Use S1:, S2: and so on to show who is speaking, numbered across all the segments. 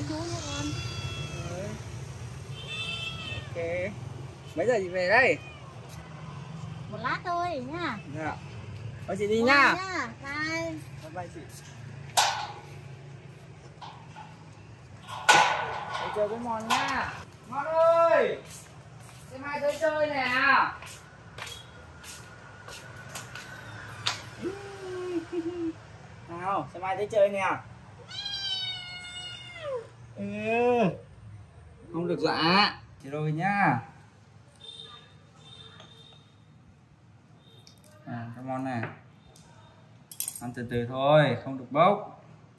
S1: chú nha con.
S2: Đấy. Ok. Mấy giờ chị về đây?
S1: Một lát thôi nha.
S2: Dạ. Thôi chị đi
S1: Bye
S2: nhá.
S1: Bye.
S2: Bye bye chị. Đi chơi với Mon nha. Mon ơi, xe mai tới chơi nè. Nào, xe mai tới chơi nè. Ừ. Không được dọa. Chị rồi nhá. Cho Mon này. Ăn từ từ thôi, không được bốc.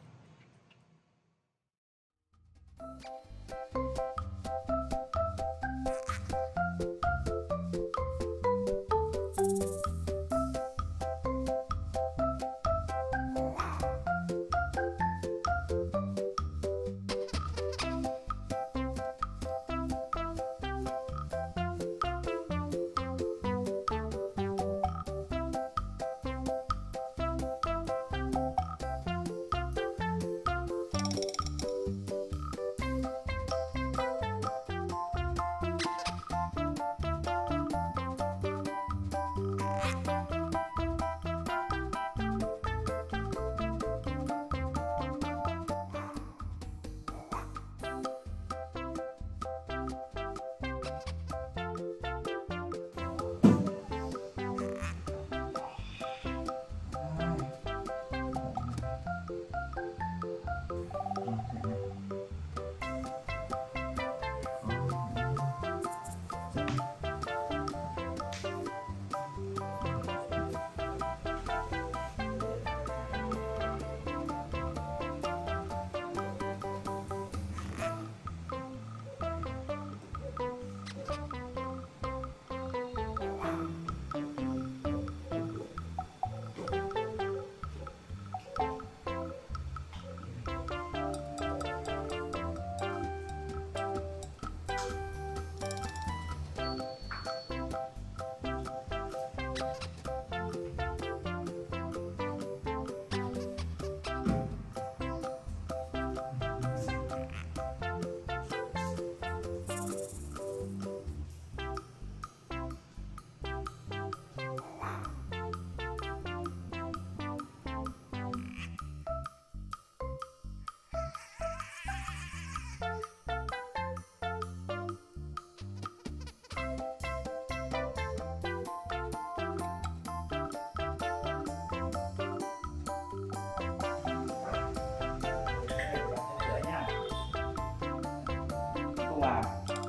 S2: Wow.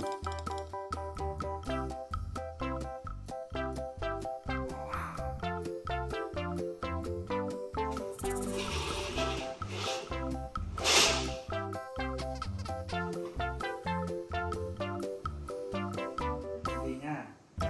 S2: Đi nha.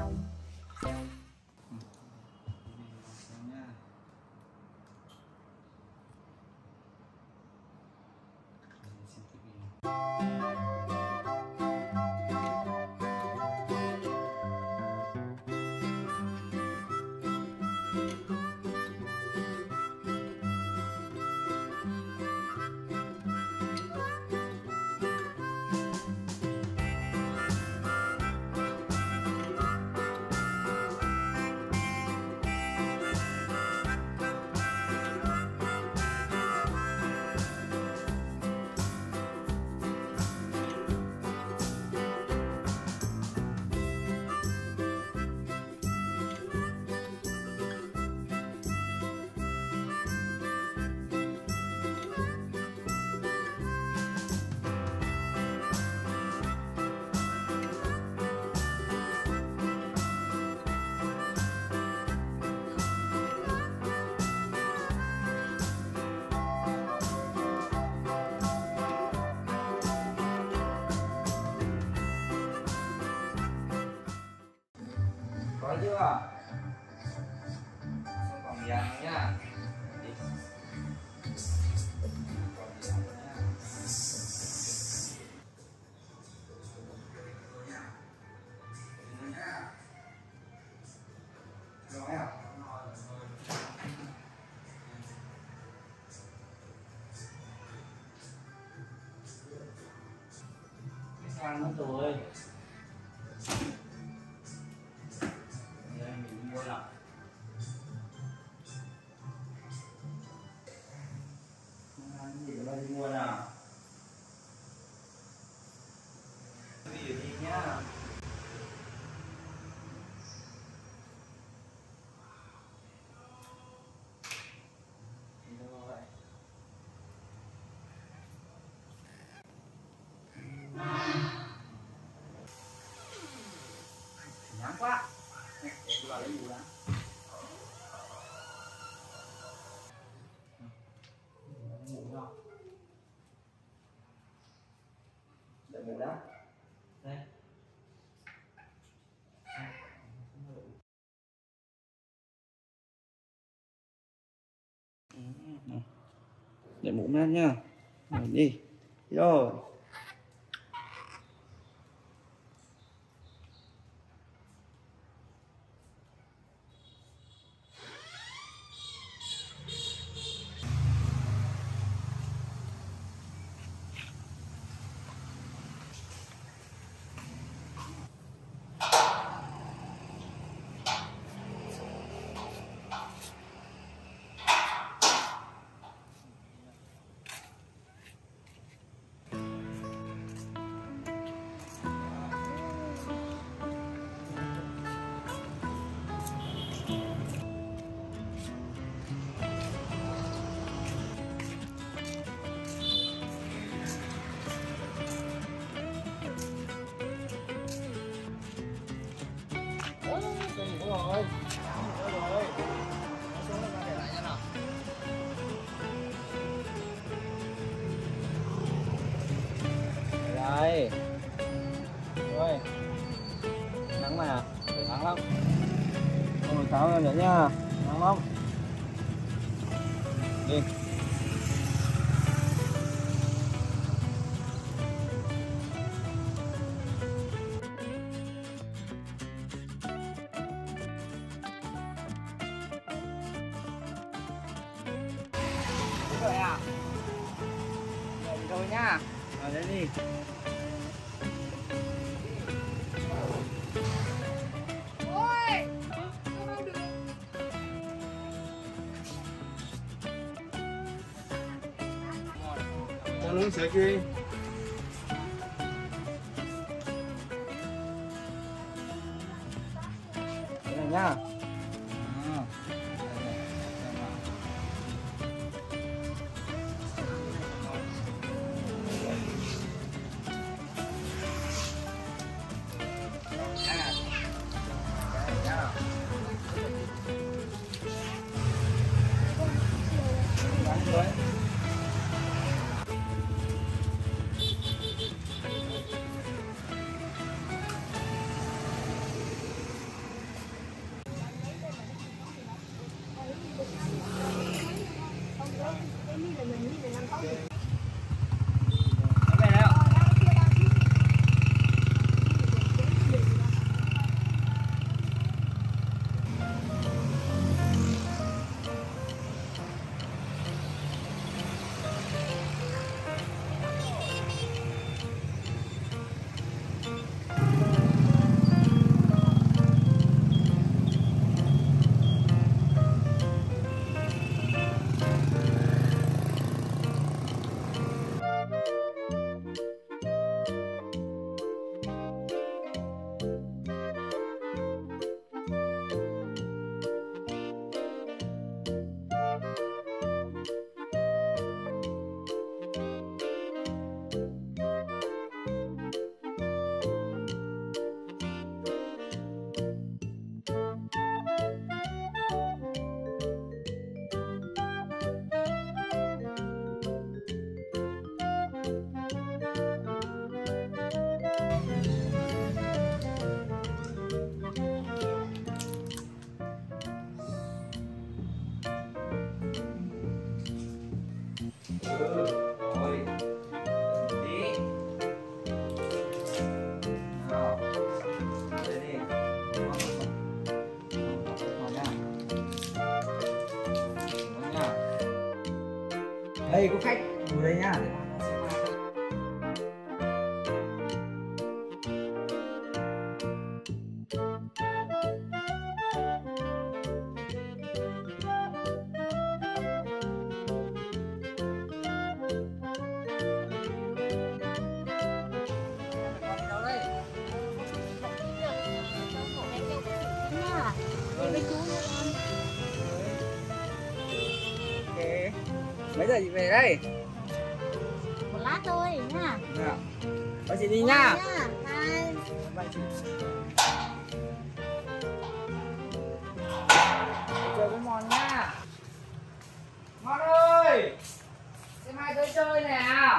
S2: Có chưa? Xong còn dàn nhá. Rồi à? Ăn mất rồi. Đây mình mua lại. Ăn gì mà đi mua nào? Gì đi nhá. Nhám quá. Để tôi vào lấy dù đã. Ngủ không? Đợi ngủ đã. Đây. Để mũ men nha. Rồi đi. Rồi. Rồi. Rồi. Xuống ra để lại nha nào. Đây. Rồi. Nắng mà, phải nắng lắm. Ôi cháu ra nữa nha. Nắng lắm. Đi. Rồi à? Vậy thôi nhá. Vào đây đi.
S3: Ôi! Không được.
S4: Cho luôn sẽ kia.
S2: Đây này nhá. Đây có khách ngồi đây nhá.
S1: với chú nữa con.
S2: Ok. Mấy giờ chị về đây?
S1: Một lát thôi nha.
S2: Nào. Bye chị đi
S1: Bye
S2: nha.
S1: Bye.
S2: Bye chị. Chơi với Mon nha. Mon ơi, em hai tới chơi nè.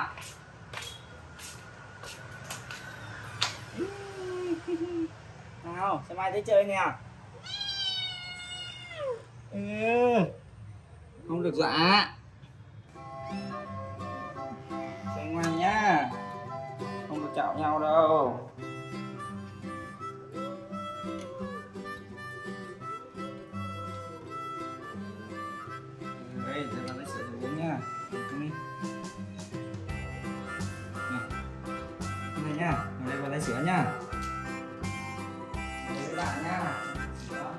S2: Nào, xem ai tới chơi nè. Ừ. Không được dọa. Chơi ngoan nhá. Không được chảo nhau đâu. Đây, giờ bạn lấy sữa để uống nha. Uống đi. Này nha, ở đây bạn lấy sữa nha. Lấy với bạn nha. Đó.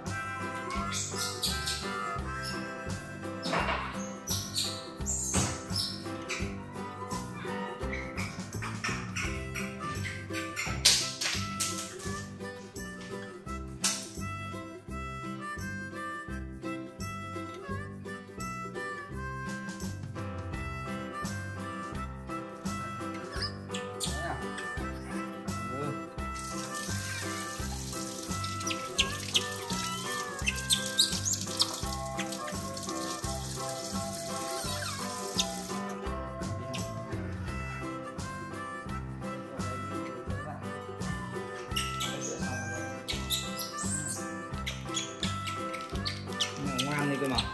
S2: Ngoan đi cơ mà.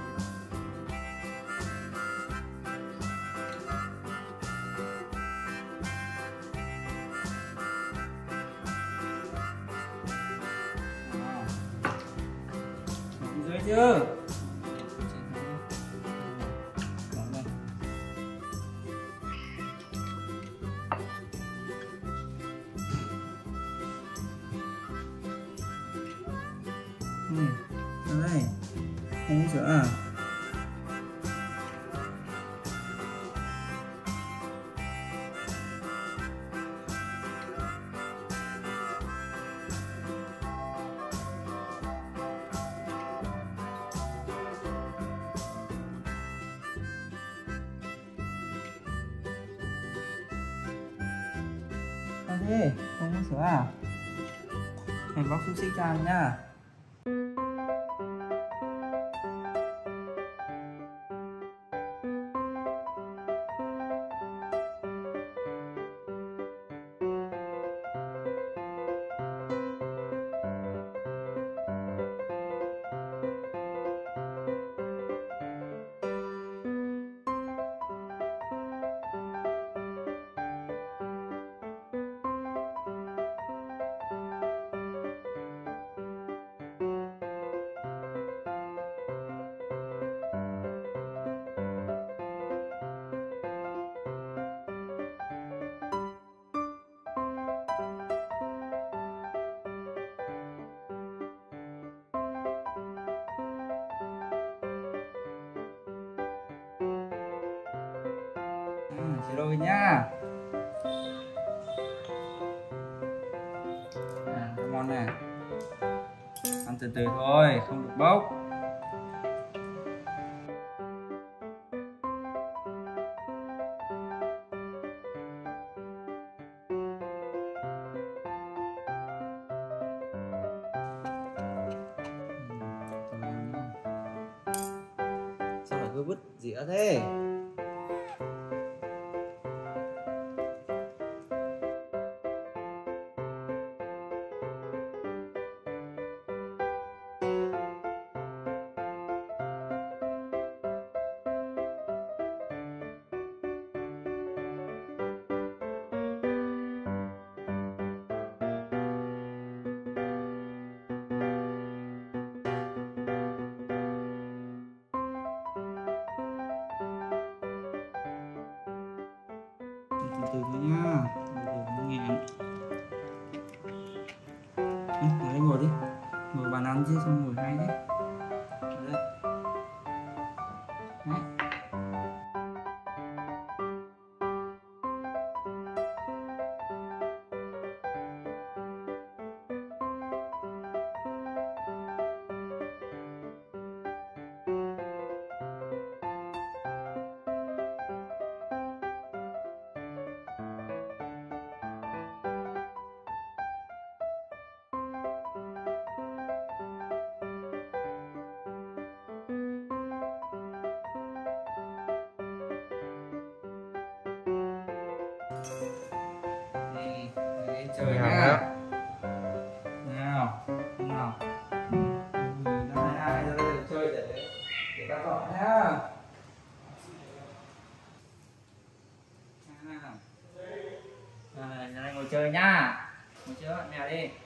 S2: Dưới chưa? Ở đây. Không uống sữa à? Sao thế? Không uống sữa à? Thầy bóc xúc xích cho ăn nha. Chị rồi nhá. Ngon nè. Ăn từ từ thôi, không được bốc. Sao lại cứ vứt dĩa thế? Từ từ thôi nha, từ từ không nghẹn. Ngồi đây ngồi đi, ngồi bàn ăn chứ xong ngồi hay đấy. Đấy. Đấy. chơi nhá. Nào nào này ra đây chơi để ta gọi nhá. Này ngồi chơi nhá, ngồi chơi bạn mèo đi.